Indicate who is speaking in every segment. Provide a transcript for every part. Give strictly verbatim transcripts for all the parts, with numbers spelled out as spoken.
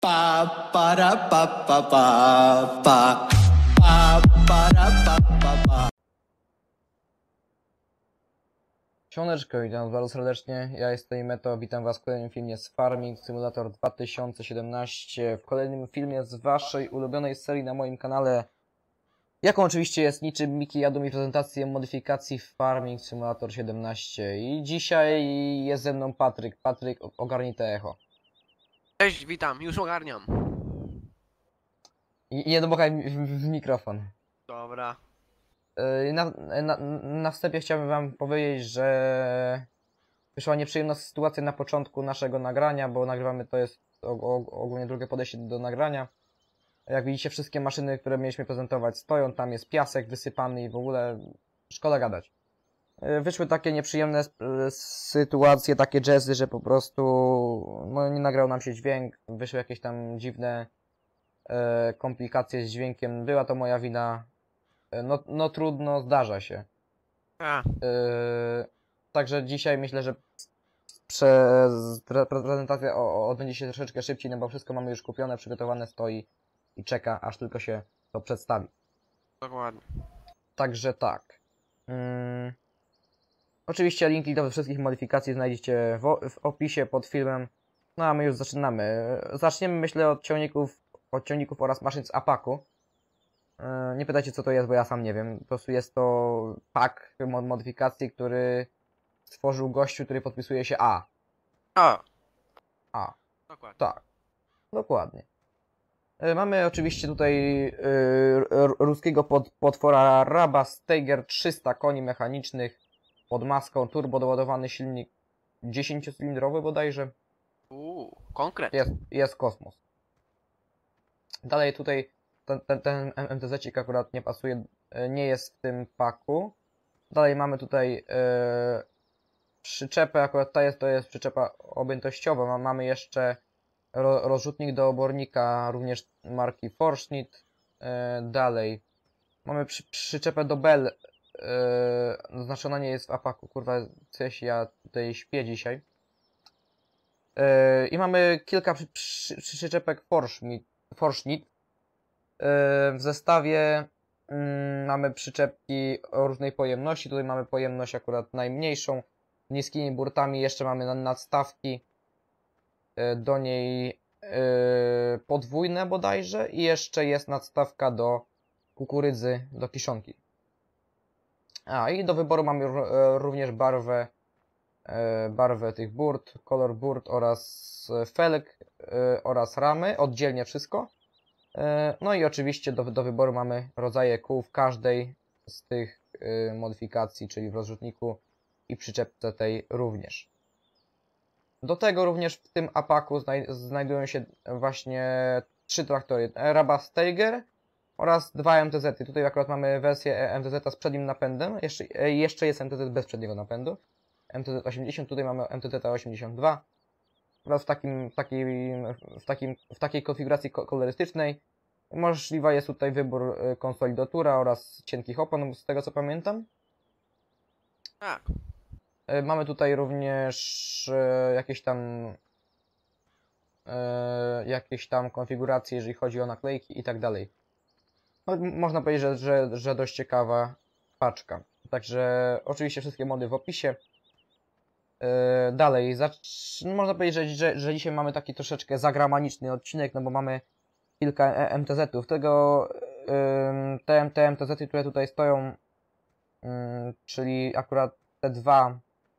Speaker 1: Pa para pa pa pa pa pa para pa pa pa.
Speaker 2: Siemaneczko, witam was bardzo serdecznie, ja jestem Meto, witam was w kolejnym filmie z Farming Simulator dwa tysiące siedemnaście, w kolejnym filmie z waszej ulubionej serii na moim kanale, jaką oczywiście jest niczym Miki jadą mi prezentację modyfikacji Farming Simulator siedemnaście i dzisiaj jest ze mną Patryk. Patryk, ogarnij te echo.
Speaker 3: Cześć, witam, już ogarniam.
Speaker 2: I, i nie dmuchaj w, w, w mikrofon.
Speaker 3: Dobra.
Speaker 2: Na, na, na wstępie chciałbym wam powiedzieć, że wyszła nieprzyjemna sytuacja na początku naszego nagrania, bo nagrywamy, to jest ogólnie drugie podejście do nagrania. Jak widzicie, wszystkie maszyny, które mieliśmy prezentować, stoją, tam jest piasek wysypany i w ogóle szkoda gadać. Wyszły takie nieprzyjemne sytuacje, takie jazzy, że po prostu no, nie nagrał nam się dźwięk, wyszły jakieś tam dziwne e, komplikacje z dźwiękiem, była to moja wina. No, no trudno, zdarza się.
Speaker 3: A.
Speaker 2: Yy, także dzisiaj myślę, że przez pre prezentacja o, odbędzie się troszeczkę szybciej, no bo wszystko mamy już kupione, przygotowane, stoi i czeka, aż tylko się to przedstawi.
Speaker 3: Dokładnie.
Speaker 2: Także tak. Yy, oczywiście linki do wszystkich modyfikacji znajdziecie w, w opisie pod filmem. No a my już zaczynamy. Zaczniemy, myślę, od ciągników, od ciągników oraz maszyn z apaku. Nie pytajcie, co to jest, bo ja sam nie wiem. Po prostu jest to pak modyfikacji, który stworzył gościu, który podpisuje się A.
Speaker 3: A.
Speaker 2: A.
Speaker 3: Dokładnie.
Speaker 2: Tak. Dokładnie. Mamy oczywiście tutaj yy, ruskiego pod, potwora Raba Steiger, trzysta koni mechanicznych pod maską, turbo doładowany silnik dziesięciocylindrowy bodajże.
Speaker 3: Uuu, konkret.
Speaker 2: Jest, jest kosmos. Dalej tutaj Ten, ten, ten M T Z-cik akurat nie pasuje, nie jest w tym paku. Dalej mamy tutaj e, przyczepę, akurat ta jest, to jest przyczepa objętościowa. Mamy jeszcze ro, rozrzutnik do obornika, również marki Forschnitt. E, dalej mamy przy, przyczepę do Bell, e, znaczy ona nie jest w apaku, kurwa, coś ja tutaj śpię dzisiaj. E, I mamy kilka przy, przy, przyczepek Forschnitt. Forschnitt. W zestawie mm, mamy przyczepki o różnej pojemności. Tutaj mamy pojemność akurat najmniejszą, niskimi burtami. Jeszcze mamy nadstawki do niej yy, podwójne bodajże i jeszcze jest nadstawka do kukurydzy, do kiszonki. A i do wyboru mamy również barwę, yy, barwę tych burt, kolor burt oraz felg yy, oraz ramy, oddzielnie wszystko. No i oczywiście do, do wyboru mamy rodzaje kół w każdej z tych y, modyfikacji, czyli w rozrzutniku i przyczepce tej również. Do tego również w tym apaku znaj znajdują się właśnie trzy traktory. Raba Steiger oraz dwa M T Z-y. Tutaj akurat mamy wersję M T Z-a z przednim napędem. Jeszcze, jeszcze jest M T Z bez przedniego napędu. M T Z osiemdziesiąt, tutaj mamy M T Z osiemdziesiąt dwa. Oraz w, takim, w, takim, w, takim, w takiej konfiguracji kolorystycznej możliwa jest tutaj wybór konsoli do tura oraz cienkich opon, z tego co pamiętam.
Speaker 3: Tak.
Speaker 2: Mamy tutaj również jakieś tam jakieś tam konfiguracje, jeżeli chodzi o naklejki i tak dalej. No, można powiedzieć, że, że, że dość ciekawa paczka. Także oczywiście wszystkie mody w opisie. Dalej, można powiedzieć, że, że, że dzisiaj mamy taki troszeczkę zagramaniczny odcinek, no bo mamy kilka M T Z-ów. Tego te, te M T Z-y, które tutaj stoją, czyli akurat te dwa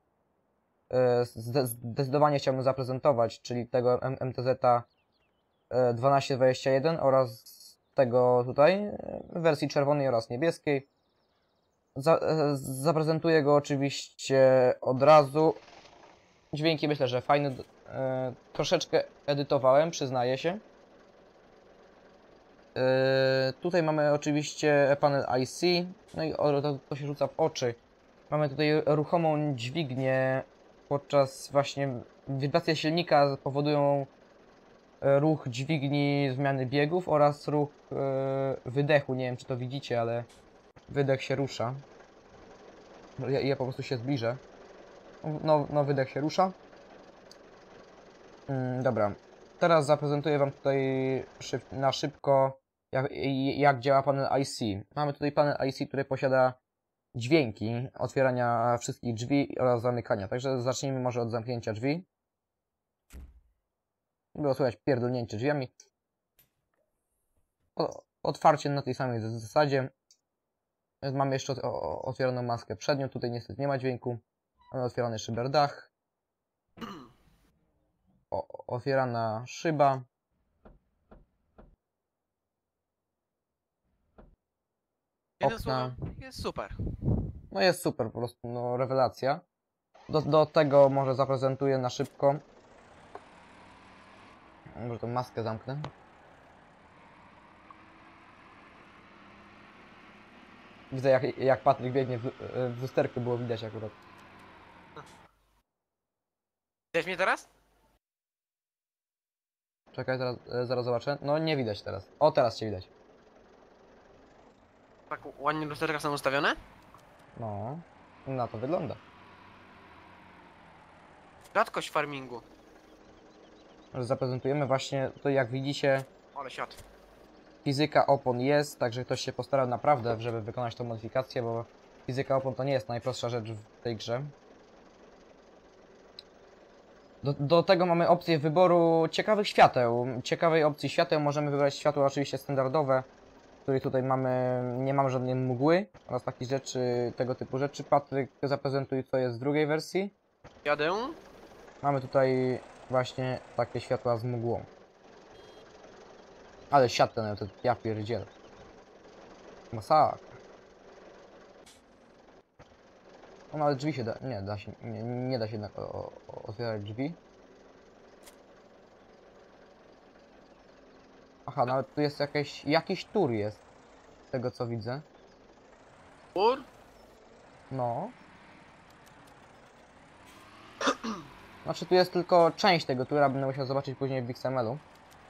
Speaker 2: zdecydowanie chciałbym zaprezentować, czyli tego M T Z-a dwanaście dwadzieścia jeden oraz tego tutaj w wersji czerwonej oraz niebieskiej. Za, zaprezentuję go oczywiście od razu. Dźwięki myślę, że fajne. E, troszeczkę edytowałem, przyznaję się. E, tutaj mamy oczywiście panel I C. No i o, to, to się rzuca w oczy. Mamy tutaj ruchomą dźwignię. Podczas właśnie wibracje silnika powodują ruch dźwigni zmiany biegów oraz ruch e, wydechu. Nie wiem, czy to widzicie, ale wydech się rusza. Ja, ja po prostu się zbliżę. No, no wydech się rusza. Mm, dobra. teraz zaprezentuję Wam tutaj szyb, na szybko, jak, jak działa panel I C. Mamy tutaj panel I C, który posiada dźwięki otwierania wszystkich drzwi oraz zamykania. Także zacznijmy może od zamknięcia drzwi. Było słychać pierdolnięcie drzwiami. O, otwarcie na tej samej zasadzie. Mamy jeszcze otwieraną maskę przednią. Tutaj niestety nie ma dźwięku. Mamy otwierany szyberdach. O, otwierana szyba.
Speaker 3: Jednym
Speaker 2: Okna.
Speaker 3: słowem, jest super.
Speaker 2: No jest super, po prostu, no rewelacja. Do, do tego może zaprezentuję na szybko. Może tą maskę zamknę. Widzę jak, jak Patryk biegnie w, w lusterku, było widać akurat.
Speaker 3: Widać mnie teraz?
Speaker 2: Czekaj, zaraz, zaraz zobaczę. No nie widać teraz. O, teraz cię widać.
Speaker 3: Tak ładnie lusterka są ustawione?
Speaker 2: No, na to wygląda.
Speaker 3: Rzadkość farmingu.
Speaker 2: Może zaprezentujemy właśnie to, jak widzicie,
Speaker 3: Ale siad.
Speaker 2: fizyka opon jest, także ktoś się postarał naprawdę, żeby wykonać tą modyfikację, bo fizyka opon to nie jest najprostsza rzecz w tej grze. Do, do tego mamy opcję wyboru ciekawych świateł. Ciekawej opcji świateł możemy wybrać światło oczywiście standardowe, w której tutaj mamy, nie mamy żadnej mgły oraz takich rzeczy, tego typu rzeczy. Patryk, zaprezentuj, co jest w drugiej wersji.
Speaker 3: Jadę.
Speaker 2: Mamy tutaj właśnie takie światła z mgłą. Ale siat ten, to ja pierdzielę. Masakra. No ale drzwi się da, nie da się, nie, nie da się jednak o, o, otwierać drzwi. Aha, nawet tu jest jakieś, jakiś tur jest, z tego co widzę.
Speaker 3: Tur?
Speaker 2: No. Znaczy tu jest tylko część tego tura, będę musiał zobaczyć później w X M L-u.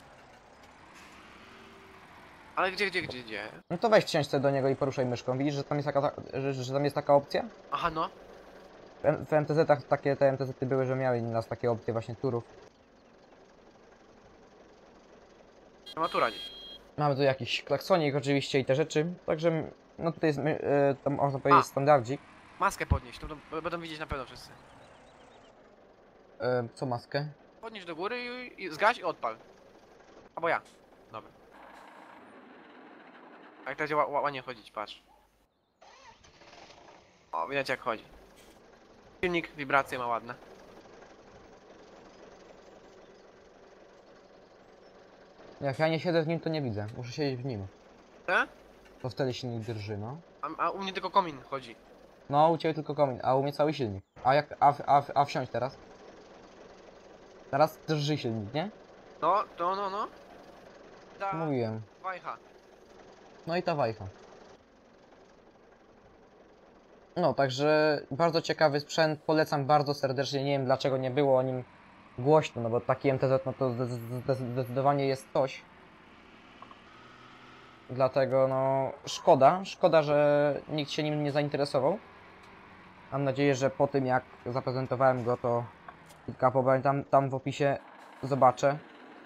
Speaker 3: Ale gdzie, gdzie, gdzie, gdzie?
Speaker 2: No to weź wsiądź sobie do niego i poruszaj myszką. Widzisz, że tam jest taka, że, że tam jest taka opcja?
Speaker 3: Aha, no.
Speaker 2: W, M- w M T Z-ach takie te M T Z-y były, że miały nas takie opcje właśnie turów.
Speaker 3: Nie ma tura gdzieś.
Speaker 2: Mamy tu jakiś klaksonik oczywiście i te rzeczy. Także no tutaj jest, my- e, to można powiedzieć
Speaker 3: A.
Speaker 2: standardzik.
Speaker 3: Maskę podnieść, to będą- będą widzieć na pewno wszyscy.
Speaker 2: E, co maskę?
Speaker 3: Podnieś do góry i, i zgaś i odpal. Albo ja. Dobra. A jak to będzie ła- ła- ładnie chodzić, patrz. O, widać jak chodzi. Silnik, wibracje ma ładne.
Speaker 2: Jak ja nie siedzę w nim, to nie widzę. Muszę siedzieć w nim.
Speaker 3: E?
Speaker 2: To wtedy silnik drży, no.
Speaker 3: A, a u mnie tylko komin chodzi.
Speaker 2: No, u Ciebie tylko komin, a u mnie cały silnik. A jak, a, a, a wsiąść teraz? Teraz drży silnik, nie?
Speaker 3: No, to no, no. Ta
Speaker 2: Mówiłem.
Speaker 3: wajcha.
Speaker 2: No i ta wajcha. No, także bardzo ciekawy sprzęt, polecam bardzo serdecznie, nie wiem dlaczego nie było o nim głośno, no bo taki M T Z no to zde- zde- zdecydowanie jest coś. Dlatego no szkoda, szkoda, że nikt się nim nie zainteresował. Mam nadzieję, że po tym jak zaprezentowałem go, to kilka pobrań tam, tam w opisie zobaczę.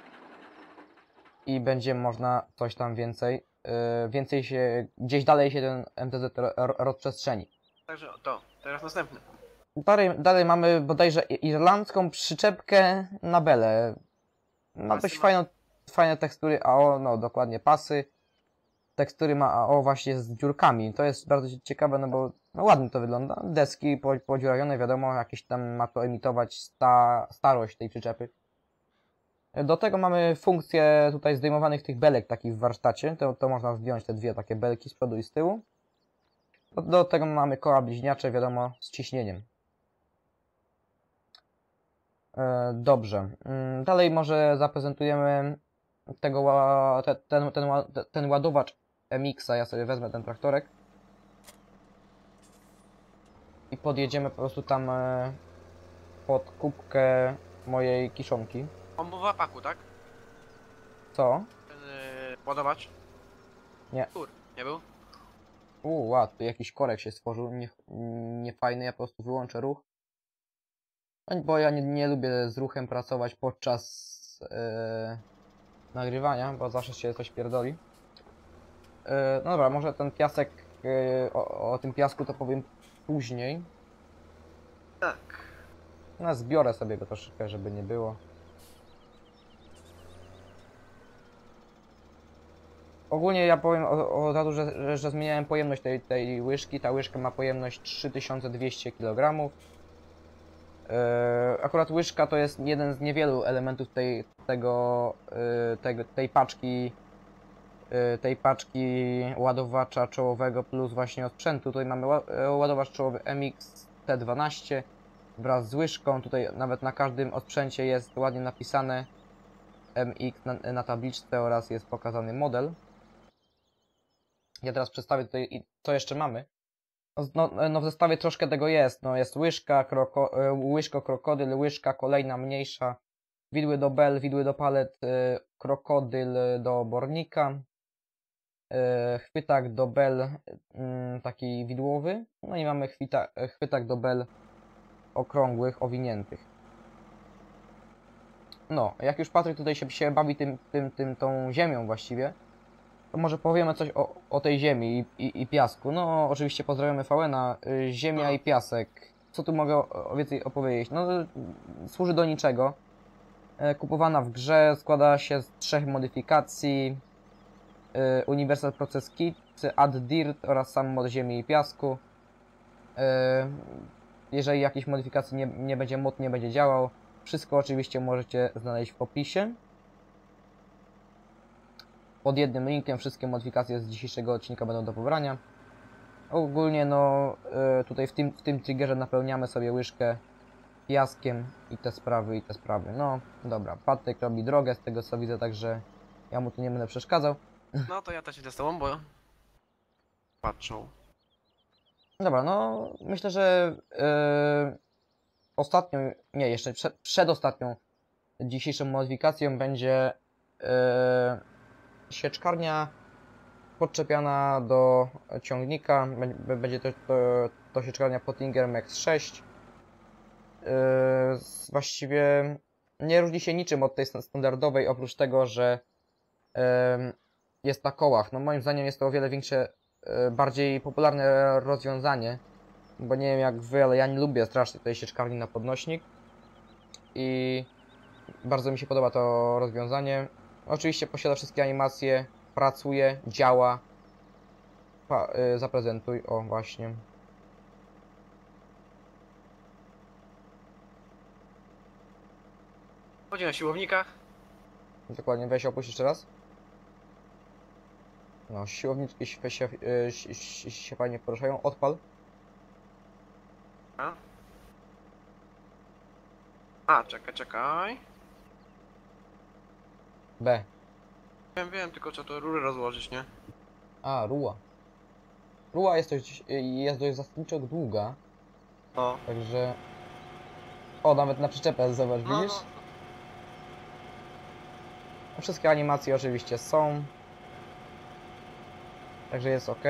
Speaker 2: I będzie można coś tam więcej, yy, więcej się, gdzieś dalej się ten M T Z ro- ro- rozprzestrzeni.
Speaker 3: Także to, teraz następny.
Speaker 2: Dalej, dalej mamy bodajże i- irlandzką przyczepkę na belę. Ma
Speaker 3: Pasy
Speaker 2: dość
Speaker 3: ma.
Speaker 2: fajną, fajne tekstury A O, no dokładnie pasy. Tekstury ma A O właśnie z dziurkami. To jest bardzo ciekawe, no bo no ładnie to wygląda. Deski po- podziurawione, wiadomo, jakieś tam ma to emitować sta, starość tej przyczepy. Do tego mamy funkcję tutaj zdejmowanych tych belek takich w warsztacie. To, to można zdjąć te dwie takie belki z przodu i z tyłu. Do, do tego mamy koła bliźniacze, wiadomo, z ciśnieniem. E, dobrze. Mm, Dalej może zaprezentujemy tego, ła- te, ten, ten, ła- ten ładowacz M X-a. Ja sobie wezmę ten traktorek. I podjedziemy po prostu tam e, pod kubkę mojej kiszonki.
Speaker 3: On był w apaku, tak?
Speaker 2: Co?
Speaker 3: Ten yy, ładowacz?
Speaker 2: Nie.
Speaker 3: Tur, nie był?
Speaker 2: Uuu, ład, tu jakiś korek się stworzył, nie, nie fajny, ja po prostu wyłączę ruch. No, bo ja nie, nie lubię z ruchem pracować podczas yy, nagrywania, bo zawsze się coś pierdoli. Yy, no dobra, może ten piasek, yy, o, o tym piasku to powiem później.
Speaker 3: Tak.
Speaker 2: No zbiorę sobie go troszeczkę, żeby nie było. Ogólnie ja powiem od razu, że, że, że zmieniałem pojemność tej, tej łyżki. Ta łyżka ma pojemność trzy tysiące dwieście kilogramów. Yy, akurat łyżka to jest jeden z niewielu elementów tej, tego, yy, tego, tej paczki yy, tej paczki ładowacza czołowego plus właśnie sprzętu. Tutaj mamy ładowacz czołowy M X T dwanaście wraz z łyżką. Tutaj nawet na każdym osprzęcie jest ładnie napisane M X na, na tabliczce oraz jest pokazany model. Ja teraz przedstawię tutaj, co jeszcze mamy. No, no w zestawie troszkę tego jest. No jest łyżka, kroko, łyżko krokodyl, łyżka kolejna mniejsza, widły do bel, widły do palet, krokodyl do obornika, chwytak do bel taki widłowy, no i mamy chwyta, chwytak do bel okrągłych, owiniętych. No, jak już Patryk tutaj się, się bawi tym, tym, tym, tą ziemią właściwie, to może powiemy coś o, o tej ziemi i, i, i piasku. No, oczywiście pozdrawiamy Fałena. Ziemia
Speaker 3: No.
Speaker 2: i piasek. Co tu mogę o, więcej opowiedzieć? No, służy do niczego. Kupowana w grze, składa się z trzech modyfikacji. Universal Process Kit, Add Dirt oraz sam mod ziemi i piasku. Jeżeli jakiejś modyfikacji nie, nie będzie, mod nie będzie działał, wszystko oczywiście możecie znaleźć w opisie. Pod jednym linkiem wszystkie modyfikacje z dzisiejszego odcinka będą do pobrania. Ogólnie no tutaj w tym, w tym triggerze napełniamy sobie łyżkę piaskiem i te sprawy, i te sprawy. No dobra, Patryk robi drogę z tego co widzę, także ja mu tu nie będę przeszkadzał.
Speaker 3: No to ja też idę z tobą, bo... Patrzą.
Speaker 2: Dobra, no myślę, że yy, ostatnią, nie jeszcze przed, przedostatnią dzisiejszą modyfikacją będzie yy, sieczkarnia podczepiana do ciągnika. Będzie to, to, to sieczkarnia Pottinger Max sześć. Yy, właściwie nie różni się niczym od tej standardowej, oprócz tego, że yy, jest na kołach. No moim zdaniem jest to o wiele większe, yy, bardziej popularne rozwiązanie, bo nie wiem jak wy, ale ja nie lubię strasznie tej sieczkarni na podnośnik i bardzo mi się podoba to rozwiązanie. Oczywiście posiada wszystkie animacje, pracuje, działa. Pa, yy, zaprezentuj, o właśnie.
Speaker 3: Chodzi na siłownikach.
Speaker 2: Dokładnie, weź opuść jeszcze raz. No, siłowniczki się, się, się, się, się fajnie poruszają, odpal.
Speaker 3: A? A, czekaj, czekaj.
Speaker 2: B.
Speaker 3: Wiem, wiem, tylko trzeba to rury rozłożyć, nie?
Speaker 2: A, ruła. Ruła jest dość, jest dość zasadniczo długa,
Speaker 3: O.
Speaker 2: także... O, nawet na przyczepę, zobacz,
Speaker 3: No,
Speaker 2: widzisz?
Speaker 3: no.
Speaker 2: Wszystkie animacje oczywiście są. Także jest ok.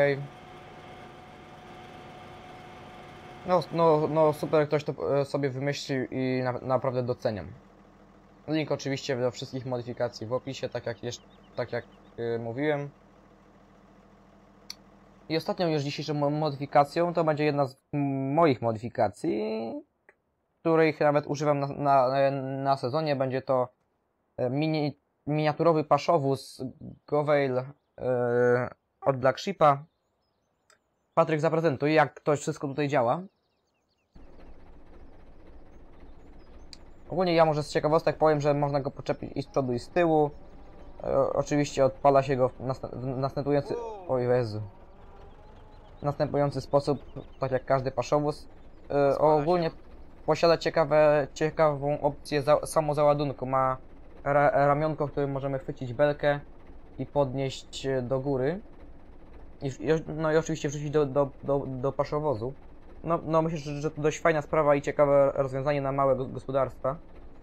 Speaker 2: No, no, no super, ktoś to sobie wymyślił i na, naprawdę doceniam. Link oczywiście do wszystkich modyfikacji w opisie, tak jak, jeszcze, tak jak yy, mówiłem. I ostatnią już dzisiejszą modyfikacją to będzie jedna z moich modyfikacji, których nawet używam na, na, na sezonie. Będzie to mini, miniaturowy paszowóz Goveil yy, od Black Sheepa. Patryk, zaprezentuj, jak to wszystko tutaj działa. Ogólnie ja może z ciekawostek powiem, że można go podczepić i z przodu i z tyłu. E, oczywiście odpala się go w, nast w następujący... O Jezu. W następujący sposób, tak jak każdy paszowóz. E, ogólnie posiada ciekawe, ciekawą opcję za samozaładunku. Ma ra ramionko, w którym możemy chwycić belkę i podnieść do góry. I, no i oczywiście wrzucić do, do, do, do paszowozu. No, no myślę, że, że to dość fajna sprawa i ciekawe rozwiązanie na małe gospodarstwa.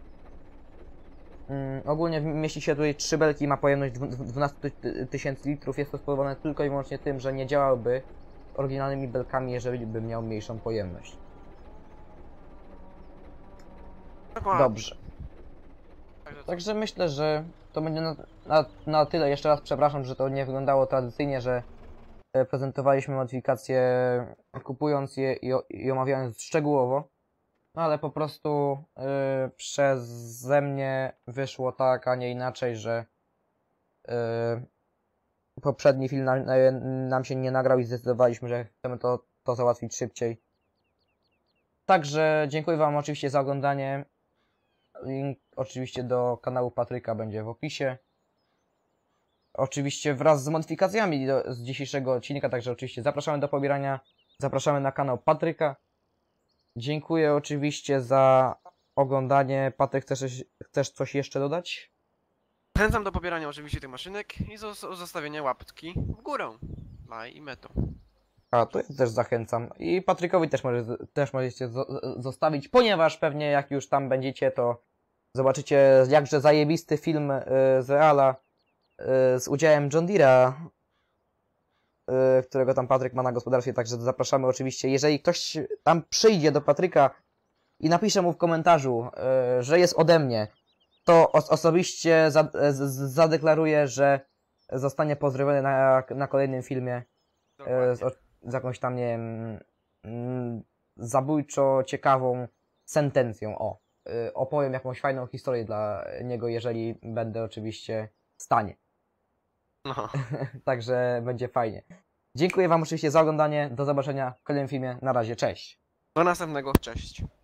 Speaker 2: Mm, ogólnie mieści się tutaj trzy belki i ma pojemność dwanaście tysięcy litrów. Jest to spowodowane tylko i wyłącznie tym, że nie działałby oryginalnymi belkami, jeżeli by miał mniejszą pojemność.
Speaker 3: Dokładnie.
Speaker 2: Dobrze.
Speaker 3: Także co?
Speaker 2: Także myślę, że to będzie na, na, na tyle. Jeszcze raz przepraszam, że to nie wyglądało tradycyjnie, że e, prezentowaliśmy modyfikacje kupując je i, o- i omawiając szczegółowo. No ale po prostu e, przeze mnie wyszło tak, a nie inaczej, że e, poprzedni film nam, e, nam się nie nagrał i zdecydowaliśmy, że chcemy to, to załatwić szybciej. Także dziękuję Wam oczywiście za oglądanie. Link oczywiście do kanału Patryka będzie w opisie. Oczywiście wraz z modyfikacjami do, z dzisiejszego odcinka, także oczywiście zapraszamy do pobierania. Zapraszamy na kanał Patryka. Dziękuję oczywiście za oglądanie. Patryk, chcesz, chcesz coś jeszcze dodać?
Speaker 3: Zachęcam do pobierania oczywiście tych maszynek i zos- zostawienia łapki w górę. Laj i meto.
Speaker 2: A, to ja też zachęcam. I Patrykowi też, może, też możecie zo- zostawić, ponieważ pewnie jak już tam będziecie, to zobaczycie jakże zajebisty film y, z Reala y, z udziałem John Deere'a, y, którego tam Patryk ma na gospodarstwie, także zapraszamy oczywiście. Jeżeli ktoś tam przyjdzie do Patryka i napisze mu w komentarzu, y, że jest ode mnie, to os- osobiście za- z- z- zadeklaruję, że zostanie pozdrowiony na, na kolejnym filmie. E, z, o- z jakąś tam, nie wiem, mm, zabójczo ciekawą sentencją. O, y, opowiem jakąś fajną historię dla niego, jeżeli będę oczywiście w stanie.
Speaker 3: No.
Speaker 2: Także będzie fajnie. Dziękuję Wam oczywiście za oglądanie. Do zobaczenia w kolejnym filmie. Na razie, cześć.
Speaker 3: Do następnego. Cześć.